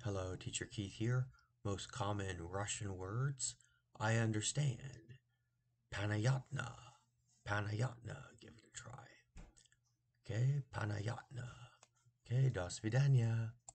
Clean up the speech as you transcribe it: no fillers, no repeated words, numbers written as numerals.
Hello, Teacher Keith here. Most common Russian words I understand. Panayotna. Panayotna. Give it a try. Okay, panayotna. Okay, до свидания.